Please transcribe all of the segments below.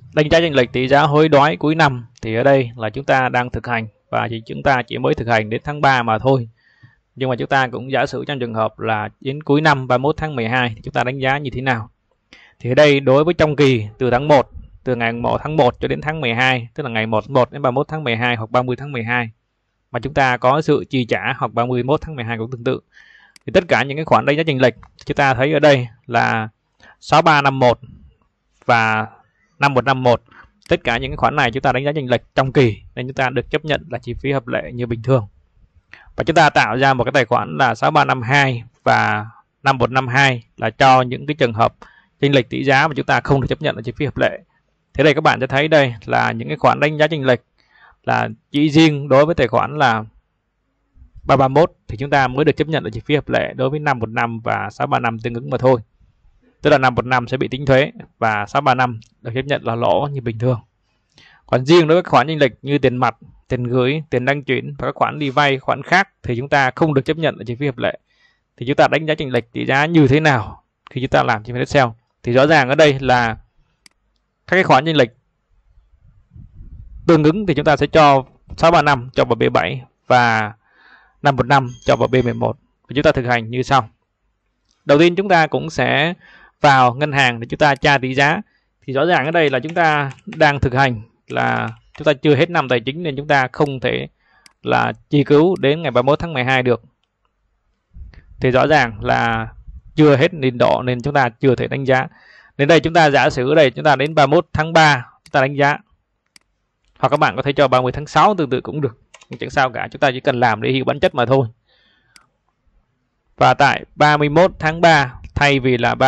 Đánh giá chênh lệch tỷ giá hối đoái cuối năm thì ở đây là chúng ta đang thực hành và chúng ta chỉ mới thực hành đến tháng 3 mà thôi. Nhưng mà chúng ta cũng giả sử trong trường hợp là đến cuối năm 31 tháng 12 thì chúng ta đánh giá như thế nào. Thì ở đây đối với trong kỳ từ tháng 1, từ ngày 1 tháng 1 cho đến tháng 12, tức là ngày 1 đến 31 tháng 12 hoặc 30 tháng 12 mà chúng ta có sự chi trả hoặc 31 tháng 12 cũng tương tự. Thì tất cả những cái khoản đánh giá chênh lệch chúng ta thấy ở đây là 6351 và 5151. Tất cả những cái khoản này chúng ta đánh giá chênh lệch trong kỳ nên chúng ta được chấp nhận là chi phí hợp lệ như bình thường. Và chúng ta tạo ra một cái tài khoản là 6352 và 5152 là cho những cái trường hợp chênh lệch tỷ giá mà chúng ta không được chấp nhận là chi phí hợp lệ. Thế đây các bạn sẽ thấy đây là những cái khoản đánh giá chênh lệch là chỉ riêng đối với tài khoản là 331 thì chúng ta mới được chấp nhận là chi phí hợp lệ đối với 515 và 635 tương ứng mà thôi. Tức là 515 sẽ bị tính thuế và 635 được chấp nhận là lỗ như bình thường. Còn riêng đối với các khoản chênh lệch như tiền mặt, tiền gửi, tiền đăng chuyển và các khoản đi vay, khoản khác thì chúng ta không được chấp nhận là chi phí hợp lệ. Thì chúng ta đánh giá chênh lệch tỷ giá như thế nào khi chúng ta làm chi phí Excel? Thì rõ ràng ở đây là các cái khoản chênh lệch tương ứng thì chúng ta sẽ cho 635 cho vào B7 và 515 cho vào B11. Và chúng ta thực hành như sau. Đầu tiên chúng ta cũng sẽ vào ngân hàng để chúng ta tra tỷ giá. Thì rõ ràng ở đây là chúng ta đang thực hành là chúng ta chưa hết năm tài chính nên chúng ta không thể là chi cứu đến ngày 31 tháng 12 được. Thì rõ ràng là chưa hết niên độ nên chúng ta chưa thể đánh giá. Đến đây chúng ta giả sử ở đây chúng ta đến 31 tháng 3 chúng ta đánh giá. Hoặc các bạn có thể cho 30 tháng 6 tương tự cũng được. Nhưng chẳng sao cả, chúng ta chỉ cần làm để hiểu bản chất mà thôi. Và tại 31 tháng 3 thay vì là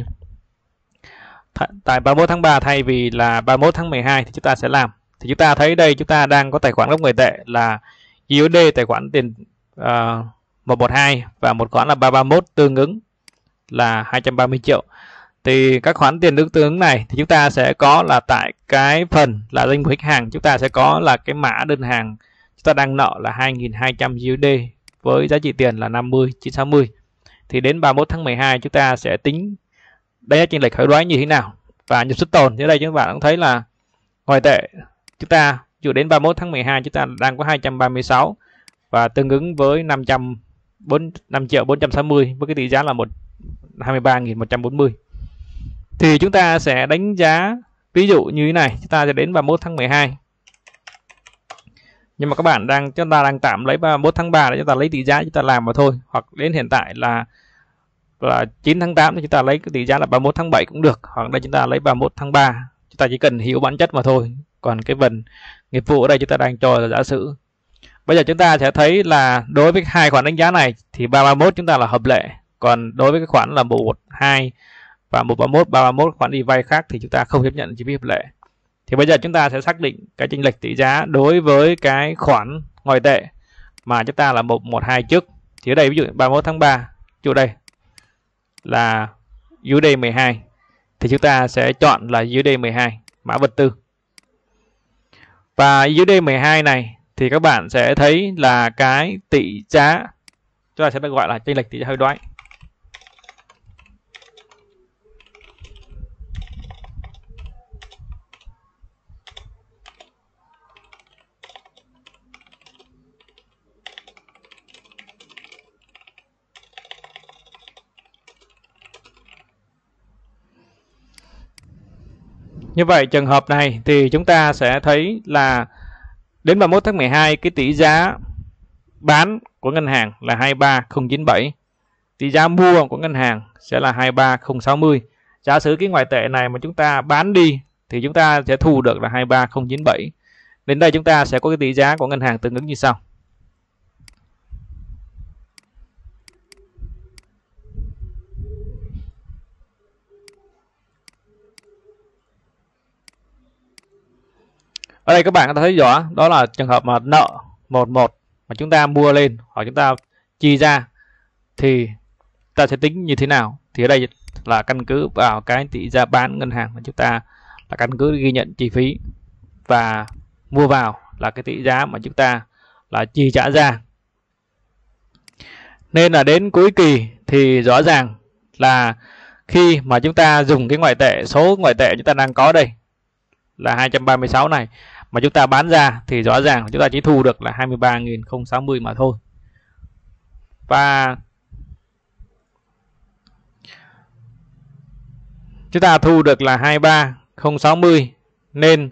31 tháng 3 thay vì là 31 tháng 12 thì chúng ta sẽ làm. Thì chúng ta thấy đây chúng ta đang có tài khoản gốc ngoại tệ là USD, tài khoản tiền 112 và một khoản là 331 tương ứng là 230 triệu. Thì các khoản tiền tương ứng này thì chúng ta sẽ có là tại cái phần là danh mục khách hàng chúng ta sẽ có là cái mã đơn hàng chúng ta đang nợ là 2.200 USD với giá trị tiền là 50.960. Thì đến 31 tháng 12 chúng ta sẽ tính đánh giá chênh lệch hối đoái như thế nào và nhập xuất tồn. Ở đây các bạn cũng thấy là ngoại tệ chúng ta dụ đến 31 tháng 12 chúng ta đang có 236 và tương ứng với 5.460 với cái tỷ giá là 23.140. Thì chúng ta sẽ đánh giá ví dụ như thế này, chúng ta sẽ đến 31 tháng 12. Nhưng mà các bạn chúng ta đang tạm lấy 31 tháng 3 để chúng ta lấy tỷ giá chúng ta làm mà thôi. Hoặc đến hiện tại là 9 tháng 8 thì chúng ta lấy cái tỷ giá là 31 tháng 7 cũng được. Hoặc đây chúng ta lấy 31 tháng 3. Chúng ta chỉ cần hiểu bản chất mà thôi. Còn cái phần nghiệp vụ ở đây chúng ta đang cho là giả sử. Bây giờ chúng ta sẽ thấy là đối với hai khoản đánh giá này thì 331 chúng ta là hợp lệ. Còn đối với cái khoản là 112 và 131, 331 khoản đi vay khác thì chúng ta không chấp nhận chi phí hợp lệ. Thì bây giờ chúng ta sẽ xác định cái chênh lệch tỷ giá đối với cái khoản ngoại tệ mà chúng ta là 112 trước. Thì ở đây ví dụ 31 tháng 3, chỗ đây là USD 12 thì chúng ta sẽ chọn là USD 12 mã vật tư. Và USD 12 này thì các bạn sẽ thấy là cái tỷ giá chúng ta sẽ được gọi là chênh lệch tỷ giá hối đoái. Như vậy trường hợp này thì chúng ta sẽ thấy là đến 31 tháng 12 cái tỷ giá bán của ngân hàng là 23097. Tỷ giá mua của ngân hàng sẽ là 23060. Giả sử cái ngoại tệ này mà chúng ta bán đi thì chúng ta sẽ thu được là 23097. Đến đây chúng ta sẽ có cái tỷ giá của ngân hàng tương ứng như sau. Ở đây các bạn có thấy rõ đó là trường hợp mà nợ 11 mà chúng ta mua lên hoặc chúng ta chi ra thì ta sẽ tính như thế nào. Thì ở đây là căn cứ vào cái tỷ giá bán ngân hàng của chúng ta là căn cứ ghi nhận chi phí và mua vào là cái tỷ giá mà chúng ta là chi trả ra. Nên là đến cuối kỳ thì rõ ràng là khi mà chúng ta dùng cái ngoại tệ, số ngoại tệ chúng ta đang có đây là 236 này mà chúng ta bán ra thì rõ ràng chúng ta chỉ thu được là 23.060 mà thôi. Và chúng ta thu được là 23.060 nên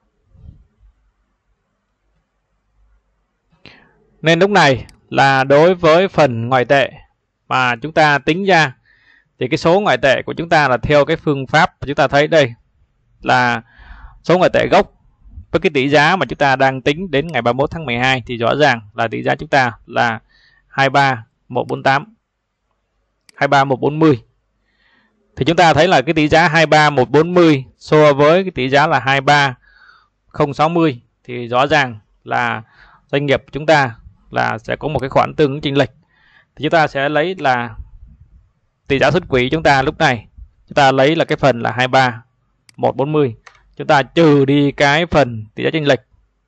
lúc này là đối với phần ngoại tệ mà chúng ta tính ra thì cái số ngoại tệ của chúng ta là theo cái phương pháp chúng ta thấy đây là số ngoại tệ gốc với cái tỷ giá mà chúng ta đang tính đến ngày 31 tháng 12 thì rõ ràng là tỷ giá chúng ta là 23.148 23.140. Thì chúng ta thấy là cái tỷ giá 23.140 so với cái tỷ giá là 23.060 thì rõ ràng là doanh nghiệp chúng ta là sẽ có một cái khoản tương ứng chênh lệch. Thì chúng ta sẽ lấy là tỷ giá xuất quỹ chúng ta lúc này chúng ta lấy là cái phần là 23.140, chúng ta trừ đi cái phần tỷ giá chênh lệch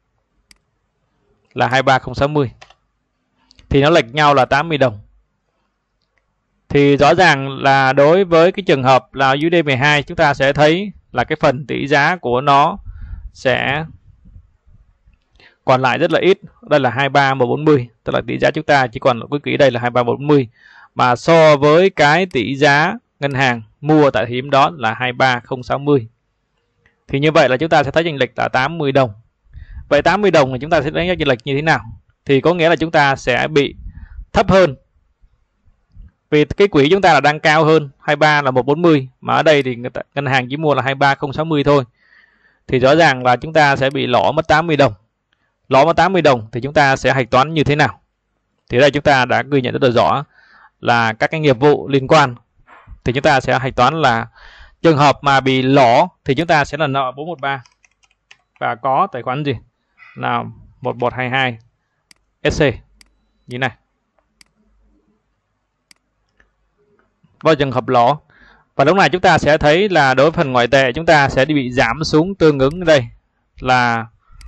là 23.060 thì nó lệch nhau là 80 đồng. Thì rõ ràng là đối với cái trường hợp là USD12 chúng ta sẽ thấy là cái phần tỷ giá của nó sẽ còn lại rất là ít. Đây là 23.140, tức là tỷ giá chúng ta chỉ còn cuối kỳ đây là 23.140, mà so với cái tỷ giá ngân hàng mua tại thời điểm đó là 23.060. Thì như vậy là chúng ta sẽ thấy chênh lệch là 80 đồng. Vậy 80 đồng thì chúng ta sẽ đánh giá chênh lệch như thế nào? Thì có nghĩa là chúng ta sẽ bị thấp hơn. Vì cái quỹ chúng ta là đang cao hơn, 23 là 140 mà ở đây thì ngân hàng chỉ mua là 23.060 thôi. Thì rõ ràng là chúng ta sẽ bị lỗ mất 80 đồng. Lỗ mất 80 đồng thì chúng ta sẽ hạch toán như thế nào? Thì đây chúng ta đã ghi nhận rất là rõ là các cái nghiệp vụ liên quan. Thì chúng ta sẽ hạch toán là trường hợp mà bị lỗ thì chúng ta sẽ là nợ 413 và có tài khoản gì? Là 1122 SC như này. Vào trường hợp lỗ. Và lúc này chúng ta sẽ thấy là đối với phần ngoại tệ chúng ta sẽ bị giảm xuống tương ứng đây là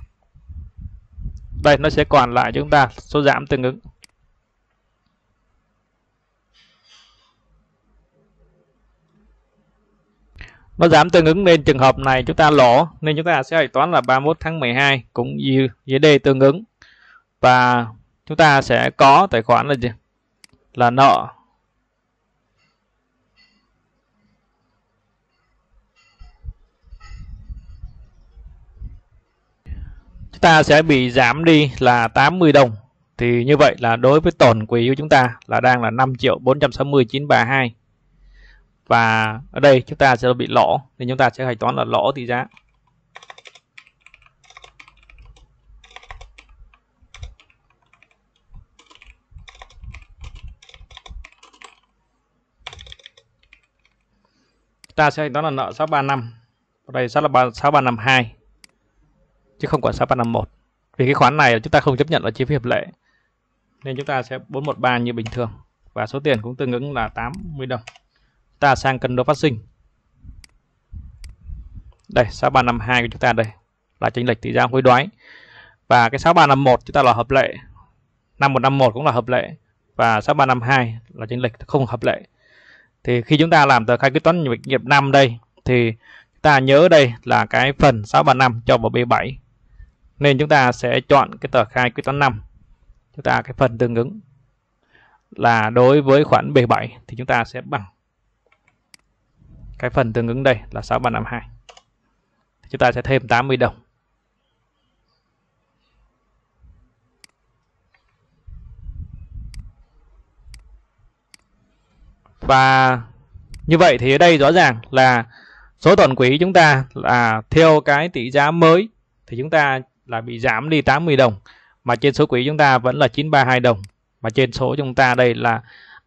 đây nó sẽ còn lại chúng ta số giảm tương ứng. Nó giảm tương ứng nên trường hợp này chúng ta lỗ nên chúng ta sẽ hạch toán là 31 tháng 12 cũng như USD tương ứng. Và chúng ta sẽ có tài khoản là gì? Là nợ. Chúng ta sẽ bị giảm đi là 80 đồng. Thì như vậy là đối với tổn quỹ của chúng ta là đang là 5.460.932. Và ở đây chúng ta sẽ bị lỗ nên chúng ta sẽ hạch toán là lỗ tỷ giá. Chúng ta sẽ hạch toán là nợ 635. Ở đây sẽ là 6352 chứ không còn 6351. Vì cái khoản này chúng ta không chấp nhận là chi phí hợp lệ nên chúng ta sẽ 413 như bình thường và số tiền cũng tương ứng là 80 đồng. Ta sang cân đối phát sinh. Đây 6352 của chúng ta đây là chênh lệch tỷ giá hối đoái. Và cái 6351 chúng ta là hợp lệ. 5151 cũng là hợp lệ và 6352 là chênh lệch không hợp lệ. Thì khi chúng ta làm tờ khai quyết toán doanh nghiệp năm đây thì chúng ta nhớ đây là cái phần 635 cho vào B7. Nên chúng ta sẽ chọn cái tờ khai quyết toán năm. Chúng ta cái phần tương ứng là đối với khoản B7 thì chúng ta sẽ bằng cái phần tương ứng đây là 6352. Chúng ta sẽ thêm 80 đồng. Và như vậy thì ở đây rõ ràng là số tổn quỹ chúng ta là theo cái tỷ giá mới thì chúng ta là bị giảm đi 80 đồng. Mà trên số quỹ chúng ta vẫn là 932 đồng. Mà trên số chúng ta đây là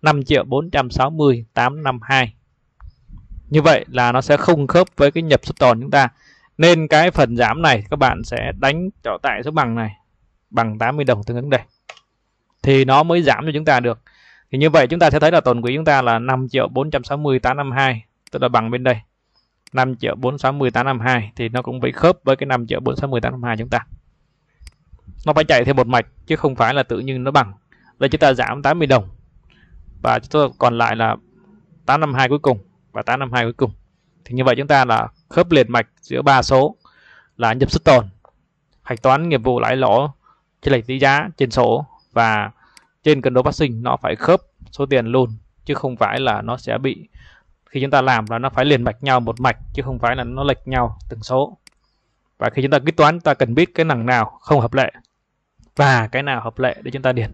5.460.852. Như vậy là nó sẽ không khớp với cái nhập xuất tồn chúng ta. Nên cái phần giảm này các bạn sẽ đánh cho tại số bằng này bằng 80 đồng tương ứng đây. Thì nó mới giảm cho chúng ta được. Thì như vậy chúng ta sẽ thấy là tồn quỹ chúng ta là 5.460.852, tức là bằng bên đây 5.460.852 thì nó cũng phải khớp với cái 5.460.852 chúng ta. Nó phải chạy theo một mạch chứ không phải là tự nhiên nó bằng. Đây chúng ta giảm 80 đồng và chúng ta còn lại là 852 cuối cùng và 852 cuối cùng. Thì như vậy chúng ta là khớp liền mạch giữa ba số. là nhập xuất tồn, hạch toán nghiệp vụ lãi lỗ, chênh lệch tỷ giá trên sổ và trên cân đối phát sinh nó phải khớp số tiền luôn, chứ không phải là nó sẽ bị, khi chúng ta làm là nó phải liền mạch nhau một mạch, chứ không phải là nó lệch nhau từng số. Và khi chúng ta quyết toán, ta cần biết cái nào không hợp lệ và cái nào hợp lệ để chúng ta điền.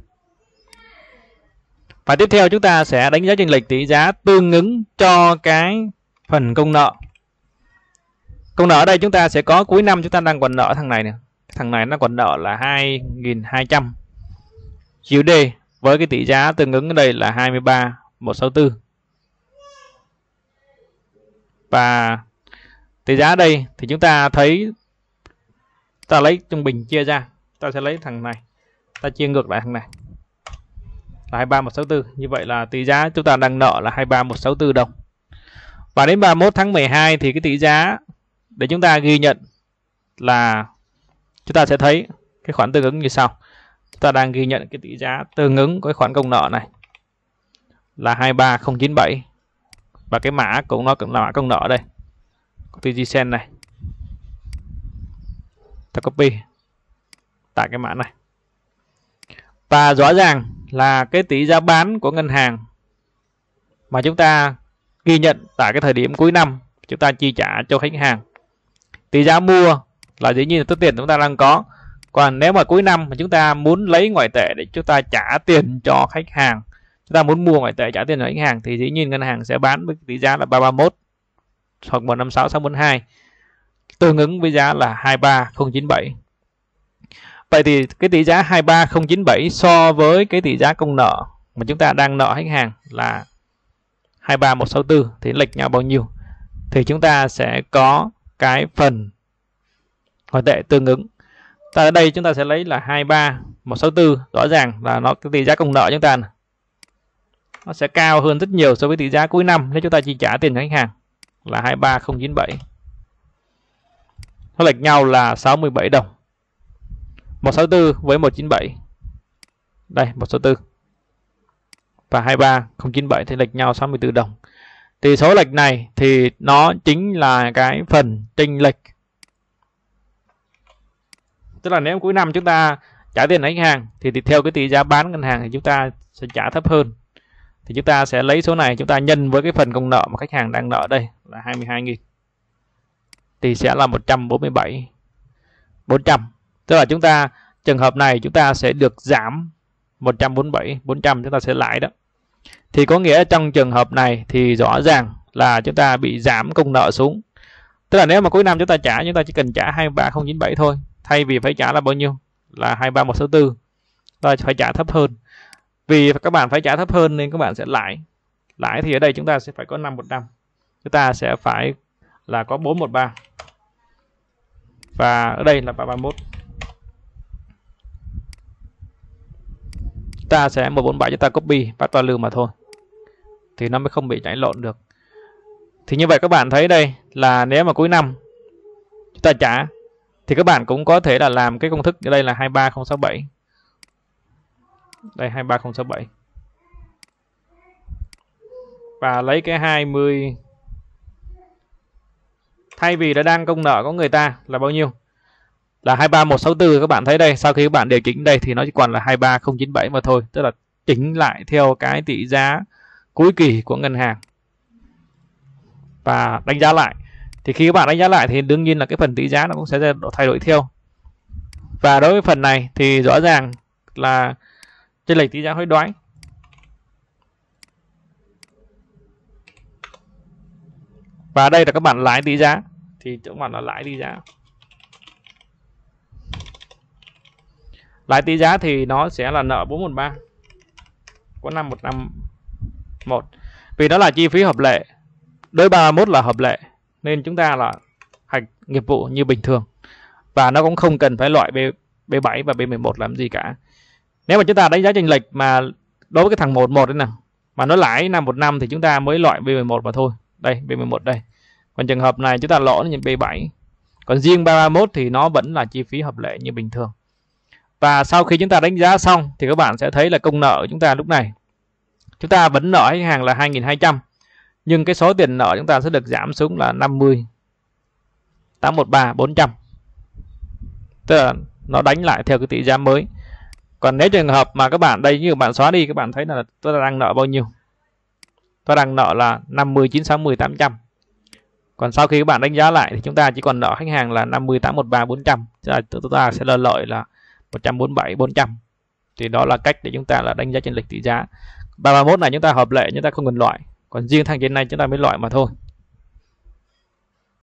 Và tiếp theo chúng ta sẽ đánh giá chênh lệch tỷ giá tương ứng cho cái phần công nợ. Công nợ ở đây chúng ta sẽ có cuối năm chúng ta đang còn nợ thằng này nè. Thằng này nó còn nợ là 2.200 USD với cái tỷ giá tương ứng ở đây là 23.164. Và tỷ giá đây thì chúng ta thấy, ta lấy trung bình chia ra, ta sẽ lấy thằng này, ta chia ngược lại thằng này là 23.164. Như vậy là tỷ giá chúng ta đang nợ là 23.164 đồng. Và đến 31 tháng 12 thì cái tỷ giá để chúng ta ghi nhận là chúng ta sẽ thấy cái khoản tương ứng như sau. Chúng ta đang ghi nhận cái tỷ giá tương ứng với khoản công nợ này là 23097. Và cái mã cũng nó cũng là mã công nợ đây, TGSend này. Ta copy tại cái mã này. Và rõ ràng là cái tỷ giá bán của ngân hàng mà chúng ta ghi nhận tại cái thời điểm cuối năm chúng ta chi trả cho khách hàng. Tỷ giá mua là dĩ nhiên là số tiền chúng ta đang có. Còn nếu mà cuối năm mà chúng ta muốn lấy ngoại tệ để chúng ta trả tiền cho khách hàng, chúng ta muốn mua ngoại tệ trả tiền cho khách hàng, thì dĩ nhiên ngân hàng sẽ bán với tỷ giá là 331 hoặc 156642, tương ứng với giá là 23097. Vậy thì cái tỷ giá 23097 so với cái tỷ giá công nợ mà chúng ta đang nợ khách hàng là 23164 thì lệch nhau bao nhiêu? Thì chúng ta sẽ có cái phần ngoại tệ tương ứng. Ở đây chúng ta sẽ lấy là 23164, rõ ràng là nó cái tỷ giá công nợ chúng ta này, nó sẽ cao hơn rất nhiều so với tỷ giá cuối năm nếu chúng ta chi trả tiền cho khách hàng là 23097. Nó lệch nhau là 67 đồng. 164 với 197. Đây 164 và 23097 thì lệch nhau 64 đồng. Thì số lệch này thì nó chính là cái phần chênh lệch. Tức là nếu cuối năm chúng ta trả tiền khách hàng thì theo cái tỷ giá bán ngân hàng thì chúng ta sẽ trả thấp hơn. Thì chúng ta sẽ lấy số này chúng ta nhân với cái phần công nợ mà khách hàng đang nợ đây là 22.000. Thì sẽ là 147.400. Tức là chúng ta trường hợp này chúng ta sẽ được giảm 147.400, chúng ta sẽ lãi đó. Thì có nghĩa trong trường hợp này thì rõ ràng là chúng ta bị giảm công nợ xuống. Tức là nếu mà cuối năm chúng ta chỉ cần trả 23097 thôi, thay vì phải trả là bao nhiêu? Là 23164. Rồi phải trả thấp hơn. Vì các bạn phải trả thấp hơn nên các bạn sẽ lãi. Lãi thì ở đây chúng ta sẽ phải có 515. Chúng ta sẽ phải là có 413. Và ở đây là 331. Chúng ta sẽ 147 chúng ta copy bắt toa lưu mà thôi. Thì nó mới không bị nhảy lộn được. Thì như vậy các bạn thấy đây là nếu mà cuối năm chúng ta trả thì các bạn cũng có thể là làm cái công thức ở đây là 23067. Đây 23067. Và lấy cái 20, thay vì đã đang công nợ có người ta là bao nhiêu? Là 23164. Các bạn thấy đây, sau khi các bạn điều chỉnh đây thì nó chỉ còn là 23097 mà thôi. Tức là chỉnh lại theo cái tỷ giá cuối kỳ của ngân hàng. Và đánh giá lại. Thì khi các bạn đánh giá lại thì đương nhiên là cái phần tỷ giá nó cũng sẽ thay đổi theo. Và đối với phần này thì rõ ràng là chênh lệch tỷ giá hối đoái. Và đây là các bạn lãi tỷ giá. Thì các bạn là lãi tỷ giá. Lãi tỷ giá thì nó sẽ là nợ 413 của năm 151. Vì đó là chi phí hợp lệ. Đối 31 là hợp lệ. Nên chúng ta là hạch nghiệp vụ như bình thường. Và nó cũng không cần phải loại B7 và B11 làm gì cả. Nếu mà chúng ta đánh giá chênh lệch mà đối với cái thằng 11 đấy nè, mà nó lãi 515 thì chúng ta mới loại B11 mà thôi. Đây, B11 đây. Còn trường hợp này chúng ta lỗ như B7. Còn riêng 331 thì nó vẫn là chi phí hợp lệ như bình thường. Và sau khi chúng ta đánh giá xong thì các bạn sẽ thấy là công nợ của chúng ta lúc này chúng ta vẫn nợ khách hàng là 2.200. Nhưng cái số tiền nợ chúng ta sẽ được giảm xuống là 50.813.400. tức là nó đánh lại theo cái tỷ giá mới. Còn nếu trường hợp mà các bạn đây như bạn xóa đi, các bạn thấy là tôi đang nợ bao nhiêu, tôi đang nợ là 50 960 800. Còn sau khi các bạn đánh giá lại thì chúng ta chỉ còn nợ khách hàng là 50 813 400, chúng ta sẽ là lợi là 147 400. Thì đó là cách để chúng ta là đánh giá chênh lệch tỷ giá. 331 này chúng ta hợp lệ, chúng ta không cần loại, còn riêng thằng trên này chúng ta mới loại mà thôi.